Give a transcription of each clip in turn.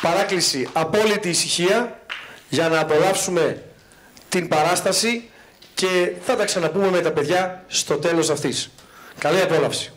παράκληση απόλυτη ησυχία για να απολαύσουμε την παράσταση και θα τα ξαναπούμε με τα παιδιά στο τέλος αυτής. Καλή απόλαυση.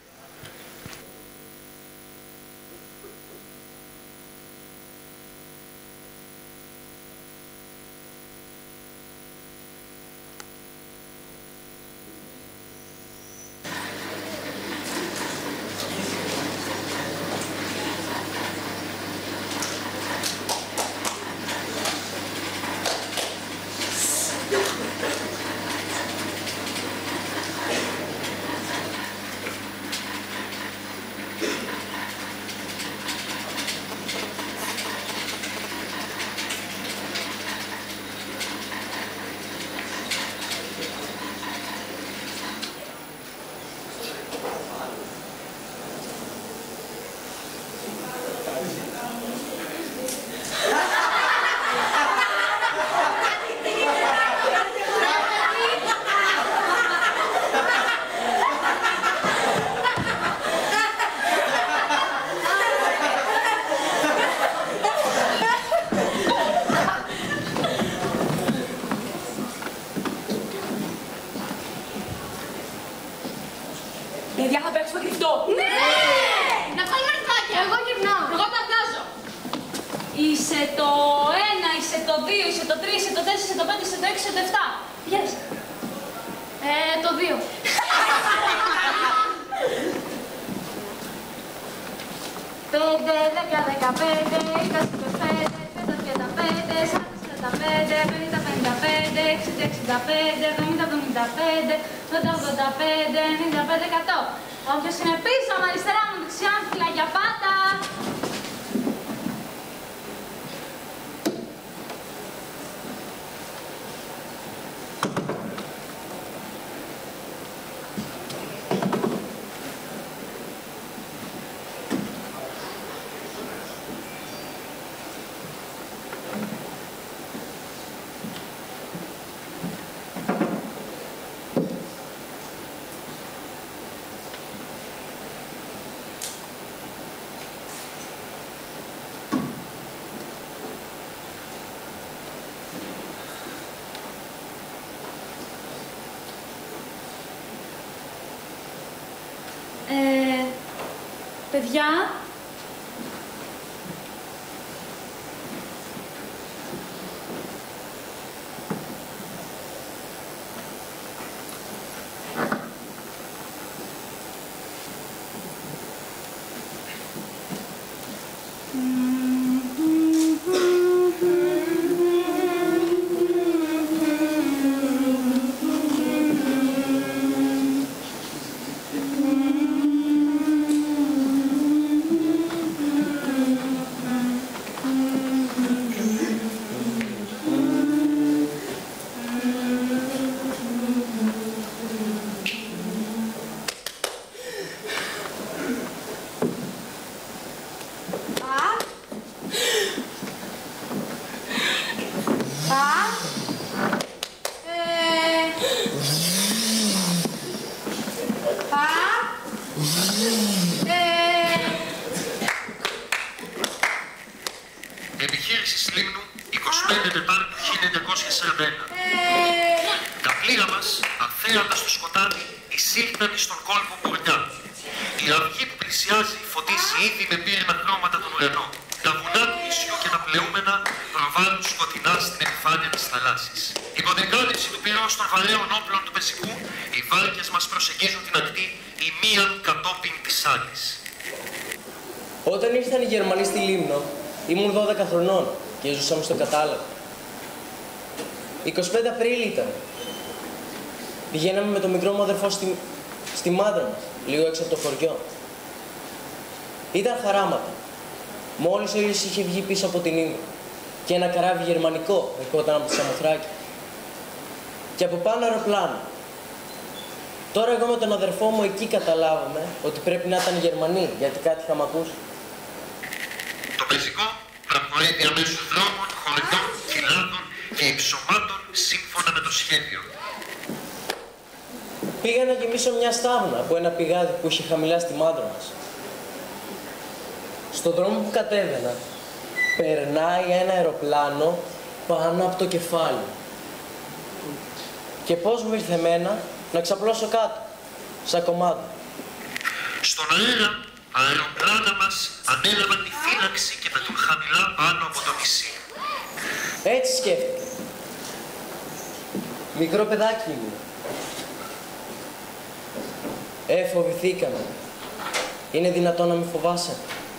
Παιδιά, θα παίξω κρυφτό. Ναι! Να βγάλουμε αριθμάκια. Εγώ γυρνάω. Εγώ τα βγάζω. Είσαι το 1, είσαι το 2, είσαι το 3, είσαι το 4, είσαι το 5, είσαι το 6, είσαι το 7. Yes. Το 2. Πέντε, 10, 15, 20, 25, 35, 40, 45, 50, 55, 60, 65, 70, 75, 80, 85, 95, 100. Όποιος είναι πίσω μου, αριστερά μου, δεξιά μου, φύλλα για πάτα. Παιδιά, Επιχείρηση Σλίμνου, 25 Τετάρτου 1941. Τα πλοία μας, αφαίροντα στο σκοτάδι, εισήλθαν στον κόλπο Μπουρνιά. Η αυγή που πλησιάζει φωτίσει ήδη με πύραινα χρώματα τον ουρανό. Τα βουνά του νησιού και τα πλεούμενα προβάλλουν σκοτεινά στην επιφάνεια της θαλάσσης. Υπό την κάλυψη του πυρός των βαρέων όπλων του Πεσικού, οι βάρκες μας προσεγγίζουν την ακτή, η μίαν κατόπιν της άλλης. Όταν ήρθαν οι Γερμανοί στη Λίμνο, ήμουν 12 χρονών και ζούσαμε στο κατάλαβο. 25 Απρίλη ήταν. Πηγαίναμε με το μικρό μου αδερφό στη μάντρα μας, λίγο έξω από το χωριό. Ήταν χαράματα. Μόλις ο ήλιος είχε βγει πίσω από την ύμνο και ένα καράβι γερμανικό ερχόταν από τη Σαμοθράκη. Και από πάνω αεροπλάνο. Τώρα εγώ με τον αδερφό μου εκεί καταλάβαμε ότι πρέπει να ήταν Γερμανοί, γιατί κάτι είχαμε ακούσει. Το πεζικό προχωρεί διαμέσου δρόμων, χωριών, κοιλάδων και υψωμάτων σύμφωνα με το σχέδιο. Πήγα να γεμίσω μια στάβλα από ένα πηγάδι που είχε χαμηλά στη μάντρα μας. Στον δρόμο που κατέβαινα, περνάει ένα αεροπλάνο πάνω από το κεφάλι. Και πώς μου ήρθε εμένα να ξαπλώσω κάτω, σαν κομμάτι. Στον αέρα, αεροπλάνα μας ανέλαβαν τη φύλαξη και πετούν χαμηλά πάνω από το νησί. Έτσι σκέφτηκα. Μικρό παιδάκι ήμουν. Φοβηθήκαμε. Είναι δυνατόν να μην φοβάσαι?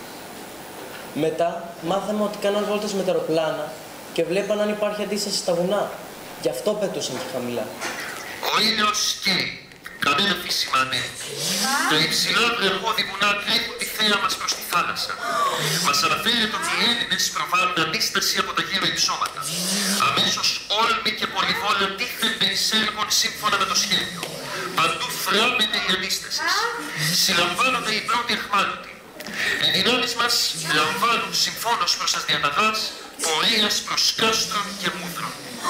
Μετά μάθαμε ότι κάναν βόλτες με τα αεροπλάνα και βλέπαν αν υπάρχει αντίσταση στα βουνά. Γι' αυτό πετούσαν και χαμηλά. Ο ήλιος καίει. Κανένα φύσιμα ανέβει. Τα υψηλά βρεχώδη βουνά τρέχουν τη θέα μας προς τη θάλασσα. Μας αναφέρεται ότι οι Έλληνες προβάλλουν αντίσταση από τα γύρω υψώματα. Αμέσως όλμοι και πολυβόλοι τίθενται εισέρχον σύμφωνα με το σχέδιο. Παντού φράμεται η αντίσταση. Συλλαμβάνονται οι πρώτοι αιχμάλωτοι. Οι δυνάμεις μας λαμβάνουν συμφώνως προς τις διαταγάς πορείας προς κάστρων και μούδρων.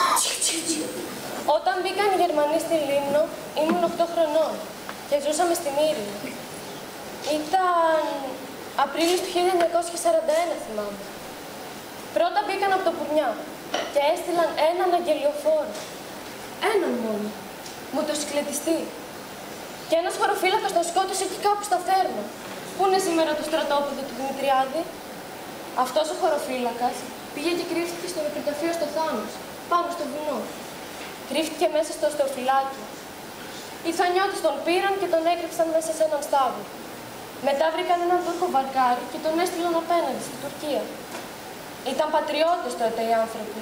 Όταν μπήκαν οι Γερμανοί στη Λίμνο, ήμουν 8 χρονών και ζούσαμε στην Ήρηνο. Ήταν Απρίλης του 1941, θυμάμαι. Πρώτα μπήκαν από το Πουρνιά και έστειλαν έναν αγγελιοφόρο. Έναν μόνο. Μοτοσυκλετιστή. Και ένας χωροφύλακας τον σκότωσε εκεί κάπου στα Θέρμα. Πού είναι σήμερα το στρατόπεδο του Δημητριάδη? Αυτός ο χωροφύλακας πήγε και κρύφτηκε στο νεκροταφείο στο Θάνος, πάνω στο βουνό. Κρύφτηκε μέσα στο οστεοφυλάκι. Οι θανιώτες τον πήραν και τον έκρυψαν μέσα σε έναν στάβλο. Μετά βρήκαν έναν Τούρκο βαρκάρι και τον έστειλαν απέναντι στην Τουρκία. Ήταν πατριώτες τότε οι άνθρωποι.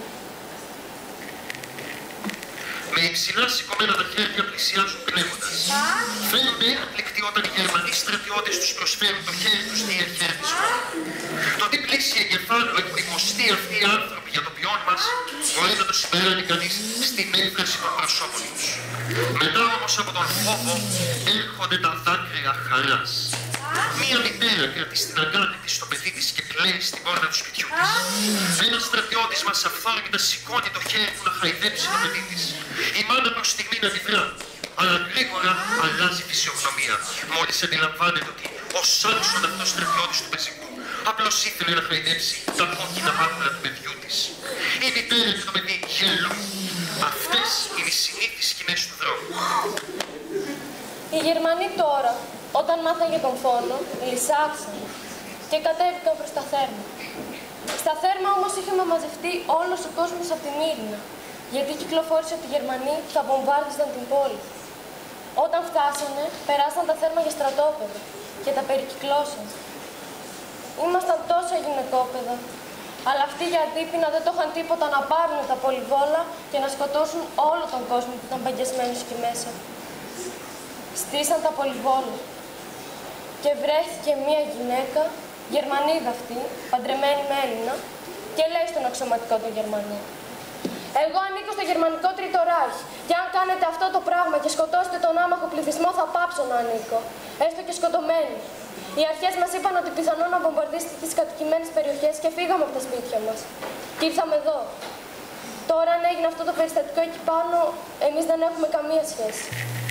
Με υψηλά σηκωμένα τα χέρια πλησιάζουν κλαίγοντας. Φαίνονται έκπληκτοι όταν οι Γερμανοί στρατιώτες τους προσφέρουν το χέρι τους διαχέρισμα. Το τι πλήσιοι εγκεφάλου έχουν υποστεί αυτοί οι άνθρωποι για το ποιόν μας, μπορεί να το συμπεράνει κανείς στην έκφραση των προσώπων τους. Μετά όμως από τον φόβο έρχονται τα δάκρυα χαράς. Μία μητέρα κρατήσει την αγκάτη της στο παιδί της και κλαίει στην πόρτα του σπιτιού της. Ένας στρατιώτης μας αυθόρμητα σηκώνει το χέρι του να χαϊδέψει το παιδί της. Η μάνα προς στιγμή να αντιδρά, αλλά γρήγορα αλλάζει η φυσιογνωμία. Μόλις αντιλαμβάνεται ότι ο Σάνσον, αυτός στρατιώτης του πεζικού, απλώς ήθελε να χαϊδέψει τα κόκκινα μάτια του παιδιού της. Η μητέρα και το παιδί γελούν. Αυτές είναι οι συνήθεις σκηνές του δρόμου. Οι Γερμανοί τώρα, όταν μάθαν για τον φόνο, λυσάξαν και κατέβηκαν προς τα Θέρμα. Στα Θέρμα όμως είχαμε μαζευτεί όλος ο κόσμος από την Ήρυνα, γιατί κυκλοφόρησε ότι οι Γερμανοί θα βομβάρδιζαν την πόλη. Όταν φτάσανε, περάσαν τα Θέρμα για στρατόπεδο και τα περικυκλώσαν. Ήμασταν τόσα γυναικόπαιδα, αλλά αυτοί για αντίπεινα δεν το είχαν τίποτα να πάρουν τα πολυβόλα και να σκοτώσουν όλο τον κόσμο που ήταν παγιασμένος εκεί μέσα. Στήσαν τα πολυβόλα και βρέθηκε μία γυναίκα, Γερμανίδα αυτή, παντρεμένη με Έλληνα, και λέει στον αξιωματικό του Γερμανού: «Εγώ ανήκω στο γερμανικό Τρίτο Ράιχ και αν κάνετε αυτό το πράγμα και σκοτώσετε τον άμαχο πληθυσμό θα πάψω να ανήκω, έστω και σκοτωμένοι. Οι αρχές μας είπαν ότι πιθανόν να βομβαρδίσετε τις κατοικημένες περιοχές και φύγαμε από τα σπίτια μας. Και ήρθαμε εδώ. Τώρα αν έγινε αυτό το περιστατικό εκεί πάνω, εμείς δεν έχουμε καμία σχέση».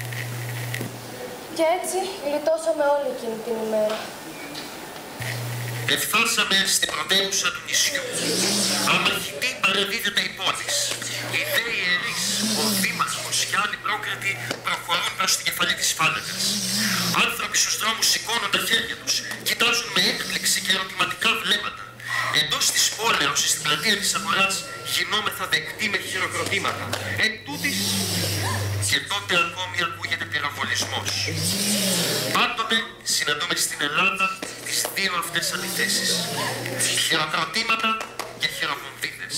Και έτσι γλιτώσαμε όλη εκείνη την ημέρα. Εφτάσαμε στην πρωτεύουσα του νησιού. Αμαχητή παραδίδεται η πόλη. Οι δε ιερείς, ο δήμαρχος και άλλοι πρόκρατοι προχωρούν προς την κεφαλή της φάλακας. Άνθρωποι στους δρόμους σηκώνουν τα χέρια τους, κοιτάζουν με έκπληξη και ερωτηματικά βλέμματα. Εντός της πόλεως, στην πλατεία της αγοράς, γινόμεθα δεκτοί με χειροκροτήματα. Εν τούτης, και τότε ακόμη ακούγεται πυροβολισμός. Πάντοτε συναντούμε στην Ελλάδα τις δύο αυτές αντιθέσεις. Χειροκροτήματα και χειροβομβίδες.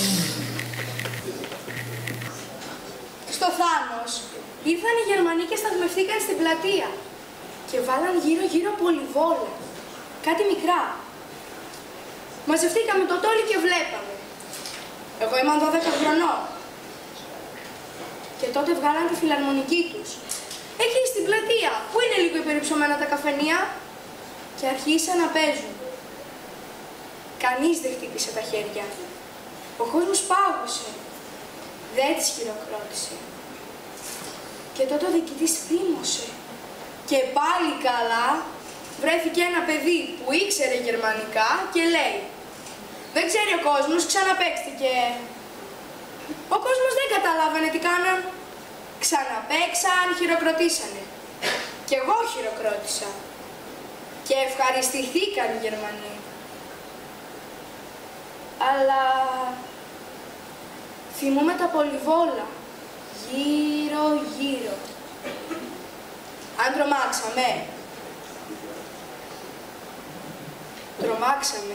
Στο Θάνος ήρθαν οι Γερμανοί και σταθμευθήκαν στην πλατεία και βάλαν γύρω-γύρω πολυβόλα, κάτι μικρά. Μαζευτήκαμε το τόλι και βλέπαμε. Εγώ ήμουν 12 χρονών. Και τότε βγάλαν τη φιλαρμονική τους. Εκεί στην πλατεία, που είναι λίγο υπερυψωμένα τα καφενεία, και αρχίσαν να παίζουν. Κανείς δεν χτύπησε τα χέρια. Ο κόσμος πάγωσε. Δεν τις χειροκρότησε. Και τότε ο διοικητής θύμωσε. Και πάλι καλά βρέθηκε ένα παιδί που ήξερε γερμανικά και λέει: Δεν ξέρει ο κόσμος, ξαναπαίξτηκε. Ο κόσμος δεν καταλάβαινε τι κάναν. Ξαναπαίξαν, χειροκροτήσανε. Κι εγώ χειροκρότησα. Και ευχαριστηθήκαν οι Γερμανοί. Αλλά θυμούμαι τα πολυβόλα, γύρω-γύρω. Αν τρομάξαμε. Τρομάξαμε.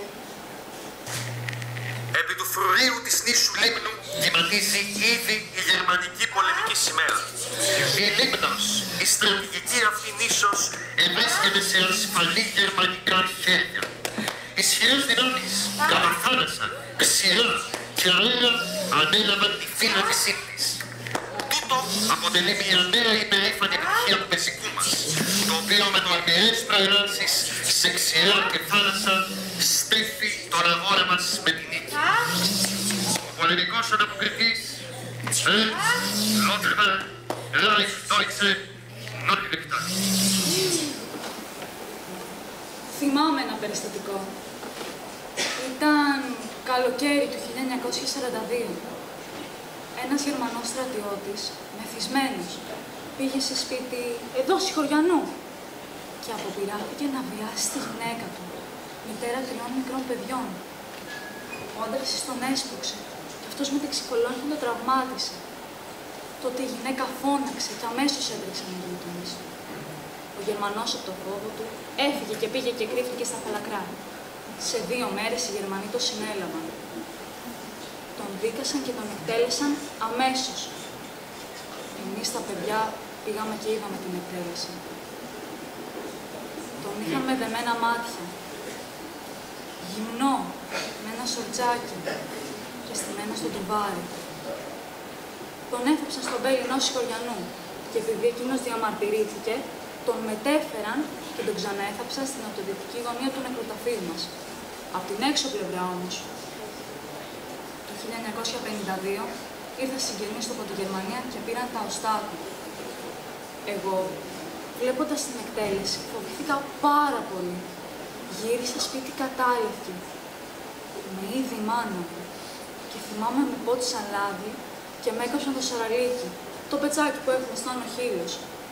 Επί του φρουρίου της νήσου Λίμνου κυματίζει ήδη η γερμανική πολεμική σημαία. Η Λίμνος, η στρατηγική αυτή νήσος, ευρίσκεται σε ασφαλή γερμανικά χέρια. Ισχυρές δυνάμεις καταφάνασαν, ξηρά και αέρα ανέλαβαν τη φύλαξή της. Τούτο αποτελεί μια νέα υπερήφανη επιτυχία του πεζικού μας, το οποίο με τολμηρές προελάσεις σε ξηρά και θάλασσα στέφει τον αγώνα μας με την νίκη. Ο πολεμικός ανταποκριτής Λότερμαν Ράιχ Ντόιτσε Νόρχλιχτα. Θυμάμαι ένα περιστατικό. Ήταν καλοκαίρι του 1942. Ένας Γερμανός στρατιώτης, μεθυσμένος, πήγε σε σπίτι εδώ συγχωριανού και αποπειράθηκε να βιάσει τη γυναίκα του, μητέρα 3 μικρών παιδιών. Ο άντρας τον έσπρωξε και αυτός με δεξικολόγχη τον τραυμάτισε. Τότε η γυναίκα φώναξε και αμέσως έτρεξε να γειτονίσει. Ο Γερμανός από το φόβο του έφυγε και πήγε και κρύφτηκε στα φαλακρά. Σε 2 μέρες οι Γερμανοί το συνέλαβαν. Τον δίκασαν και τον εκτέλεσαν αμέσως. Εμείς τα παιδιά πήγαμε και είδαμε την εκτέλεση. Τον είχαμε δεμένα μάτια, γυμνό, με ένα σορτσάκι και στημένο στο τουβάρι. Τον έθαψαν στον μπέλι ενός συγχωριανού και επειδή εκείνος διαμαρτυρήθηκε, τον μετέφεραν και τον ξαναέθαψαν στην νοτιοδυτική γωνία του νεκροταφείου μας. Απ' την έξω πλευρά όμως, το 1952, ήρθαν συγγενείς του από τη Γερμανία και πήραν τα οστά του. Εγώ, βλέποντας την εκτέλεση, φοβήθηκα πάρα πολύ. Γύρισα σπίτι κατάλευκη. Με είδε η μάνα μου και θυμάμαι με πότισαν λάδι και με έκαψαν το σαραλίκι, το πετσάκι που έχουμε στον οχύλος.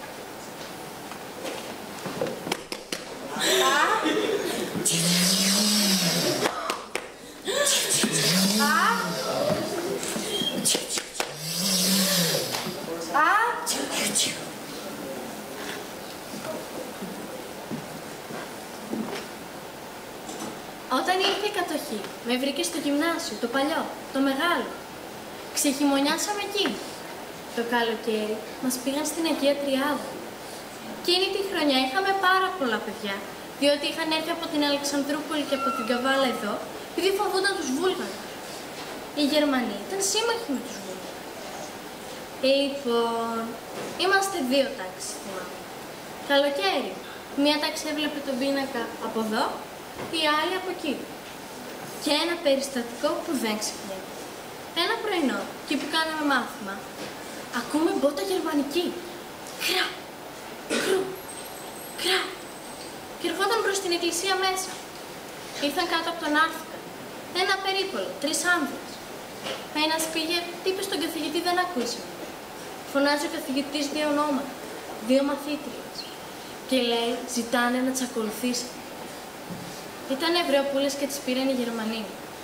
Όταν ήρθε η κατοχή, με βρήκε στο γυμνάσιο, το παλιό, το μεγάλο. Ξεχειμονιάσαμε εκεί. Το καλοκαίρι μας πήγαν στην Αγία Τριάδα. Εκείνη τη χρονιά είχαμε πάρα πολλά παιδιά, διότι είχαν έρθει από την Αλεξανδρούπολη και από την Καβάλα εδώ, επειδή φοβούνταν τους Βούλγαρους. Οι Γερμανοί ήταν σύμμαχοι με τους Βούλγαρους. Λοιπόν, είμαστε 2 τάξεις, θυμάμαι. Καλοκαίρι, μία τάξη έβλεπε τον πίνακα από εδώ, η άλλη από εκεί. Και ένα περιστατικό που δεν ξεχνιέται. Ένα πρωινό, εκεί που κάναμε μάθημα, ακούμε μπότα γερμανική. Κρά, κρου, κρά. Και ερχόταν προς την εκκλησία μέσα. Ήρθαν κάτω από τον άρθηκα. Ένα περίπολο, 3 άνδρες. Ένας πήγε, είπε στον καθηγητή, δεν ακούσε. Φωνάζει ο καθηγητής 2 ονόματα, 2 μαθήτριες. Και λέει, ζητάνε να τις ακολουθήσει. Ήταν Εβραιοπούλες και τις πήραν οι Γερμανοί.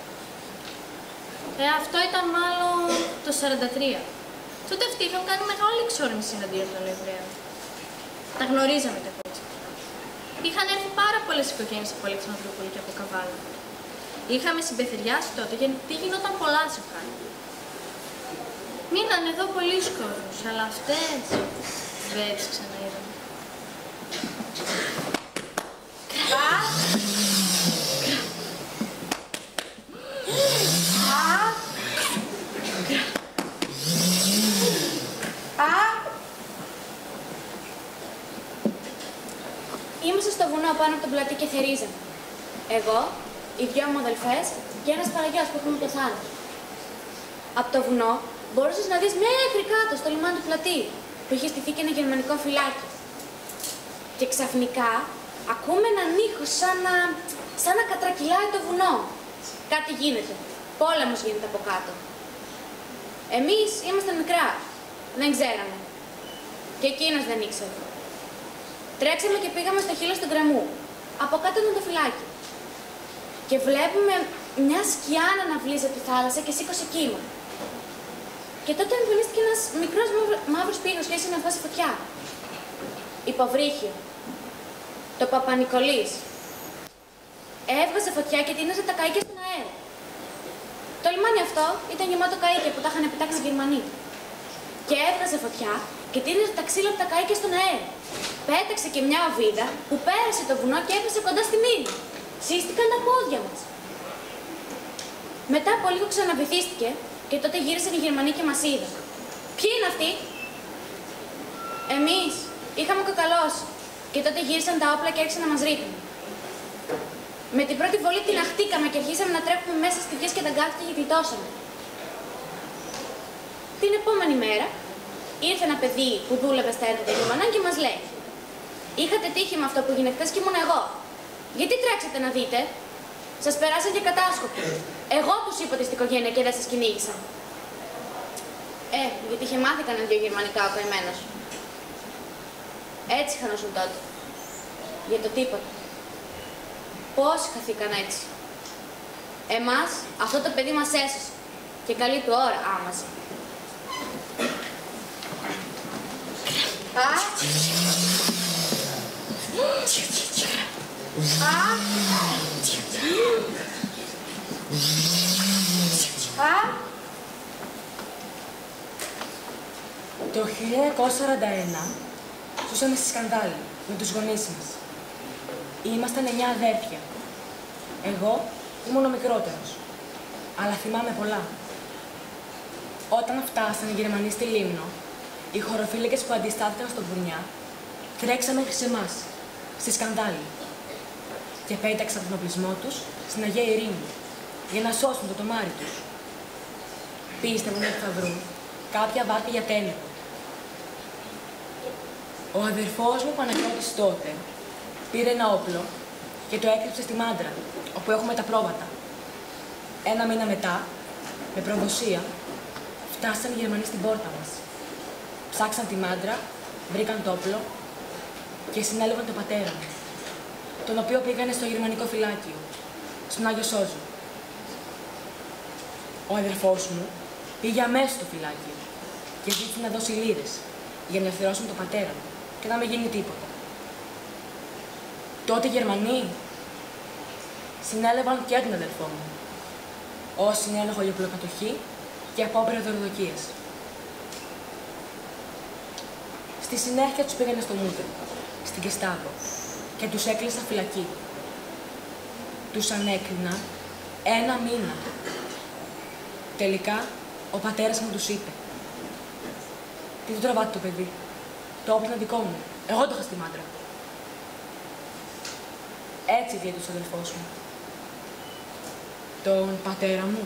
Αυτό ήταν μάλλον το 43. Τότε αυτοί είχαν κάνει μεγάλη εξόρμηση εναντίον των Εβραίων. Τα γνωρίζαμε τα κότσια. Είχαν έρθει πάρα πολλές οικογένειες από Αλεξανδρούπολη και από Καβάλα. Είχαμε συμπεθεριάσει τότε γιατί γινόταν πολλά ζευγάρια. Μείναν εδώ πολλοί κόσμος, αλλά αυτές δεν τις ξαναείδαμε. Είμαστε στο βουνό πάνω από τον πλατή και θερίζαμε. Εγώ, οι 2 μου αδελφές και ένας παραγιάς που έχουμε το θάλασσα. Από το βουνό μπορούσες να δεις μέχρι κάτω στο λιμάνι του πλατή, που είχε στηθεί και ένα γερμανικό φυλάκι. Και ξαφνικά ακούμε έναν ήχο σαν να κατρακυλάει το βουνό. κάτι γίνεται. Πόλεμος γίνεται από κάτω. Εμείς ήμασταν μικρά. Δεν ξέραμε. Και εκείνος δεν ήξερε. Τρέξαμε και πήγαμε στο χείλος του γκρεμού. Από κάτω ήταν το φυλάκι. Και βλέπουμε μια σκιά να αναβλύζει από τη θάλασσα και σήκωσε κύμα. Και τότε εμφανίστηκε ένας μικρός μαύρος πύργος και άρχισε να βγάζει φωτιά. Υποβρύχιο. Το Παπα-Νικολής. Έβγαζε φωτιά και τίναζε τα καΐκια στον αέρα. Το λιμάνι αυτό ήταν γεμάτο καΐκια που τα είχαν επιτάξει οι Γερμανοί. Και έβγαζε φωτιά και τίναζε τα ξύλα από τα καΐκια στον αέρα. Πέταξε και μια οβίδα που πέρασε το βουνό και έπεσε κοντά στη μήνυ. Σύστηκαν τα πόδια μας. Μετά από λίγο ξαναβυθίστηκε και τότε γύρισαν οι Γερμανοί και μας είδαν. Ποιοι είναι αυτοί? Εμείς είχαμε κοκαλώσει και τότε γύρισαν τα όπλα και άρχισαν να μας ρίχνουν. Με την πρώτη βολή την αχτήκαμε και αρχίσαμε να τρέχουμε μέσα στις γιες και τα γκάθια και γλιτώσαμε. Την επόμενη μέρα ήρθε ένα παιδί που δούλευε στα έργα των Γερμανών και μας λέει: είχατε τύχει με αυτό που έγινε χθες και ήμουν εγώ. Γιατί τρέξατε να δείτε? Σας περάσαν και κατάσκοποι. Εγώ τους είπα ότι στην οικογένεια και δεν σας κυνήγησαν. Γιατί είχε μάθει κανένα δυο γερμανικά ο καημένος. Έτσι χανόσουν τότε. Για το τίποτα. Πόσοι χαθήκαν έτσι. Εμάς, αυτό το παιδί μας έσωσε. Και καλή του ώρα άμαζε. Το 1941 ζούσαμε στη Σκανδάλη με τους γονείς μας. Ήμασταν 9 αδέρφια. Εγώ ήμουν ο μικρότερος, αλλά θυμάμαι πολλά. Όταν φτάσαν οι Γερμανοί στη Λίμνο, οι χωροφύλακες που αντιστάθηκαν στον Βουνιά τρέξαν μέχρι σε εμάς, στη Σκανδάλη, και πέταξαν τον οπλισμό τους στην Αγία Ειρήνη για να σώσουν το τομάρι τους. Πίστευαν ότι θα βρουν κάποια βάρκα για τέλεγο. Ο αδερφός μου Παναγιώτης τότε πήρε ένα όπλο και το έκρυψε στη Μάντρα, όπου έχουμε τα πρόβατα. Ένα μήνα μετά, με προδοσία, φτάσαν οι Γερμανοί στην πόρτα μας. Ψάξαν τη Μάντρα, βρήκαν το όπλο και συνέλαβαν τον πατέρα μου, τον οποίο πήγανε στο γερμανικό φυλάκιο, στον Άγιο Σόζο. Ο αδερφός μου πήγε αμέσως στο φυλάκιο και ζήτησε να δώσει λίρες για να ελευθερώσουν τον πατέρα μου και να μην γίνει τίποτα. Τότε οι Γερμανοί συνέλαβαν και τον αδερφό μου, ως συνέλεγχο για πλοκατοχή και απόπειρα δωροδοκίας. Στη συνέχεια τους πήγανε στο Μούντερ, στην Γκεστάπο, και τους έκλεισαν φυλακή. Τους ανέκριναν 1 μήνα. Τελικά, ο πατέρας μου τους είπε: τι του τραβάτε το παιδί? Το όπλο είναι δικό μου. Εγώ το είχα στη Μάντρα. Έτσι διέτωσε ο αδελφός μου. Τον πατέρα μου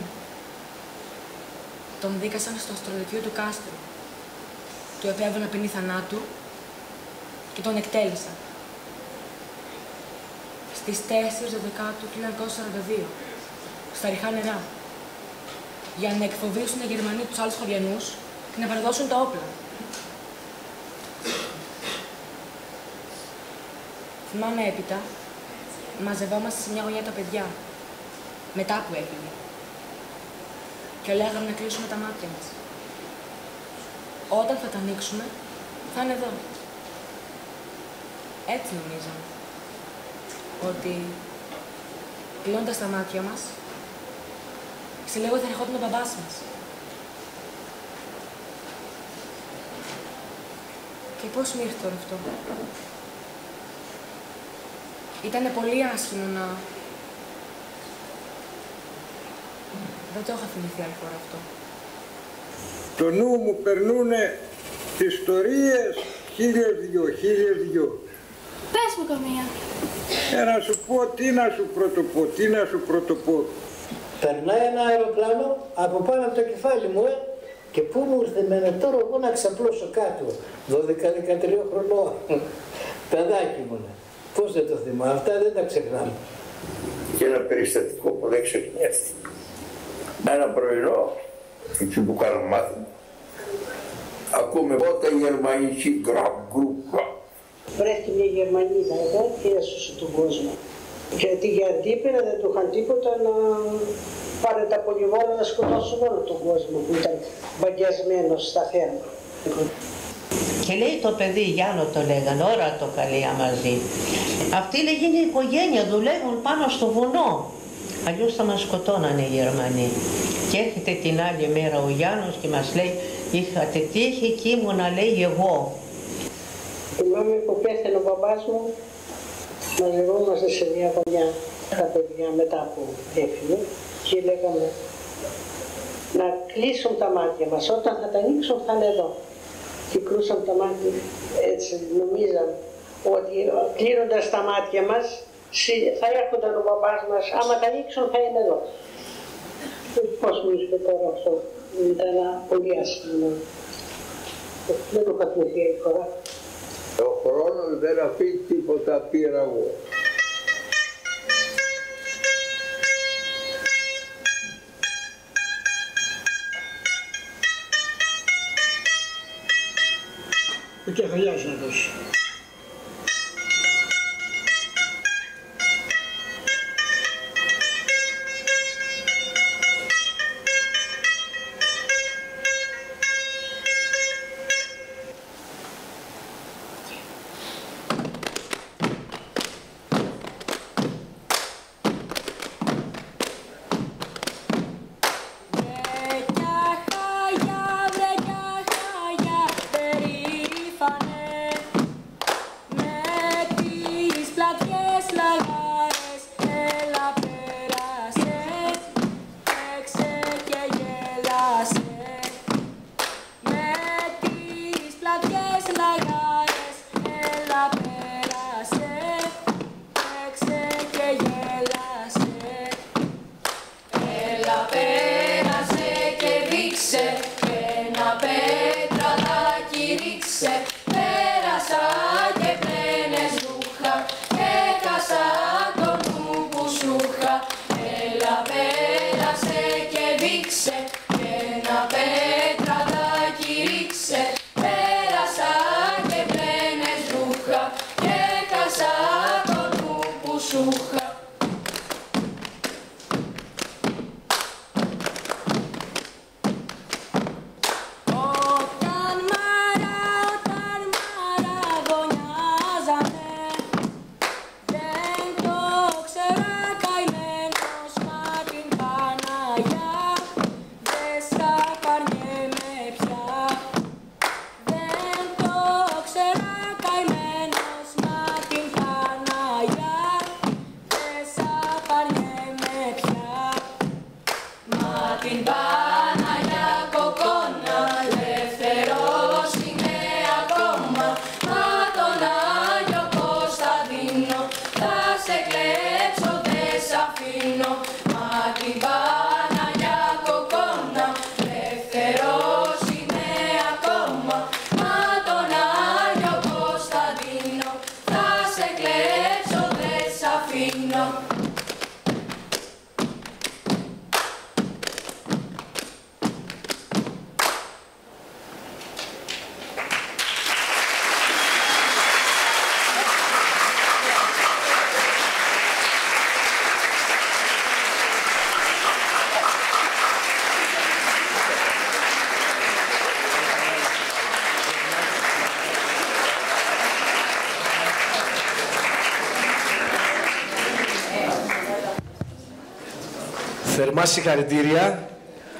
τον δίκασαν στο αστροδικείο του Κάστρου. Του επέβαλαν ποινή θανάτου και τον εκτέλεσαν. Στις 4 Δεκάτου 1942, στα Ριχά Νερά, για να εκφοβήσουν οι Γερμανοί τους άλλους χωριανούς και να παραδώσουν τα όπλα. Θυμάμαι έπειτα, μαζευόμαστε σε μια γωνιά τα παιδιά, μετά που έφυγε. Και λέγαμε να κλείσουμε τα μάτια μας. Όταν θα τα ανοίξουμε, θα είναι εδώ. Έτσι νομίζαμε. Ότι κλείνοντας τα μάτια μας, σε λίγο θα ερχόταν ο μπαμπάς μας. Και πώς μου ήρθε τώρα αυτό? Ήτανε πολύ άσχημο να... Δεν το είχα θυμηθεί άλλη φορά αυτό. Το νου μου περνούνε ιστορίες 1002. Πες μου καμία. Να σου πω, τι να σου πρωτοπώ. Περνάει ένα αεροπλάνο από πάνω από το κεφάλι μου, και πού μου ήρθε εμένα τώρα εγώ να ξαπλώσω κάτω, 12-13 χρονών. Παιδάκι ήμουνα. Πώς δεν το θυμάμαι, αυτά δεν τα ξεχνάμε. και ένα περιστατικό που δεν ξεχνιέται. Ένα πρωινό, εκεί που κάνω μάθημα, ακούμε πρώτα γερμανική γκρουπ. Βρέθηκε μια Γερμανίδα εδώ και έσωσε τον κόσμο. Γιατί για αντίπειρα δεν του είχαν τίποτα να πάρουν τα πολυβόλα να σκοτώσουν όλο τον κόσμο που ήταν μπαγκιασμένος στα θέρμα. Και λέει το παιδί, Γιάννο το λέγανε, ώρα το καλία μαζί. Αυτοί λέγει είναι οικογένεια, δουλεύουν πάνω στο βουνό. Αλλιώς θα μας σκοτώνανε οι Γερμανοί. Και έρχεται την άλλη μέρα ο Γιάννος και μας λέει, είχατε τύχει και ήμουνα, λέει, εγώ. Θυμάμαι που πέθανε ο μπαμπάς μου, μαζευόμαστε σε μια γωνιά τα παιδιά μετά που έφυγε και λέγαμε να κλείσουν τα μάτια μας, όταν θα τα ανοίξουν θα είναι εδώ. Και κρούσαν τα μάτια, έτσι νομίζαν ότι κλείνοντας τα μάτια μας θα έρχονταν ο μπαμπάς μας, άμα τα ανοίξουν θα είναι εδώ. Πώς μου είπε τώρα αυτό, ήταν ένα πολύ άσχημο. Δεν το είχα θυμηθεί η φορά. Ο χρόνος δεν αφήνει τίποτα πείραγο. Και χρειάζεται να δώσει. Θερμά συγχαρητήρια.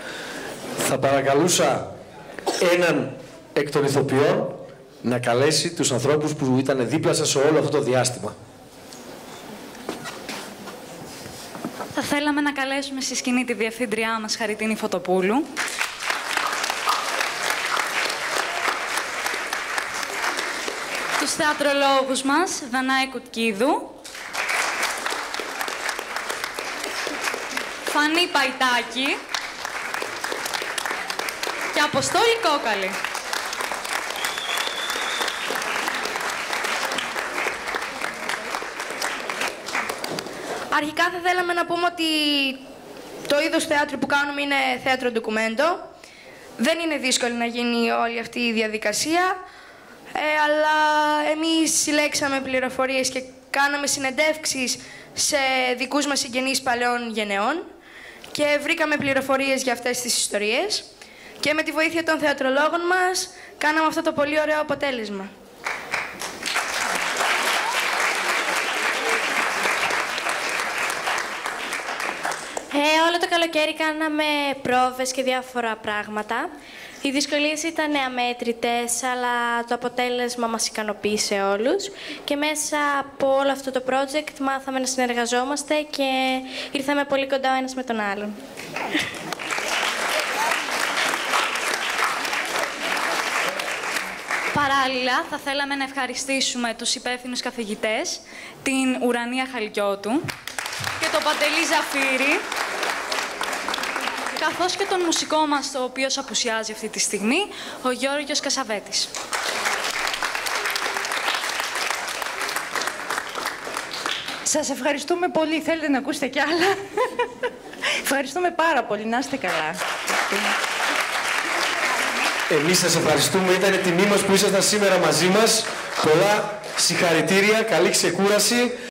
Θα παρακαλούσα έναν εκ των ηθοποιών να καλέσει τους ανθρώπους που ήταν δίπλα σας σε όλο αυτό το διάστημα. Θα θέλαμε να καλέσουμε στη σκηνή τη διευθύντριά μας, Χαριτίνη Φωτοπούλου. Τους θεατρολόγους μας, Δανάη Κουτκίδου, Φανή Παϊτάκη και Αποστόλη Κόκαλη. Αρχικά θα θέλαμε να πούμε ότι το είδος θεάτρου που κάνουμε είναι θέατρο ντοκουμέντο. Δεν είναι δύσκολο να γίνει όλη αυτή η διαδικασία, αλλά εμείς συλλέξαμε πληροφορίες και κάναμε συνεντεύξεις σε δικούς μας συγγενείς παλαιών γενεών και βρήκαμε πληροφορίες για αυτές τις ιστορίες και με τη βοήθεια των θεατρολόγων μας κάναμε αυτό το πολύ ωραίο αποτέλεσμα. Όλο το καλοκαίρι κάναμε πρόβες και διάφορα πράγματα. Οι δυσκολίες ήταν αμέτρητες, αλλά το αποτέλεσμα μας ικανοποίησε όλους. Και μέσα από όλο αυτό το project μάθαμε να συνεργαζόμαστε και ήρθαμε πολύ κοντά ο ένας με τον άλλον. Παράλληλα, θα θέλαμε να ευχαριστήσουμε τους υπεύθυνους καθηγητές, την Ουρανία Χαλκιώτου και τον Παντελή Ζαφύρη, καθώς και τον μουσικό μας, ο οποίος απουσιάζει αυτή τη στιγμή, ο Γιώργος Κασαβέτης. Σας ευχαριστούμε πολύ. Θέλετε να ακούσετε κι άλλα? Ευχαριστούμε πάρα πολύ. Να είστε καλά. Εμείς σας ευχαριστούμε. Ήταν τιμή μας που ήσασταν σήμερα μαζί μας. Πολλά συγχαρητήρια. Καλή ξεκούραση.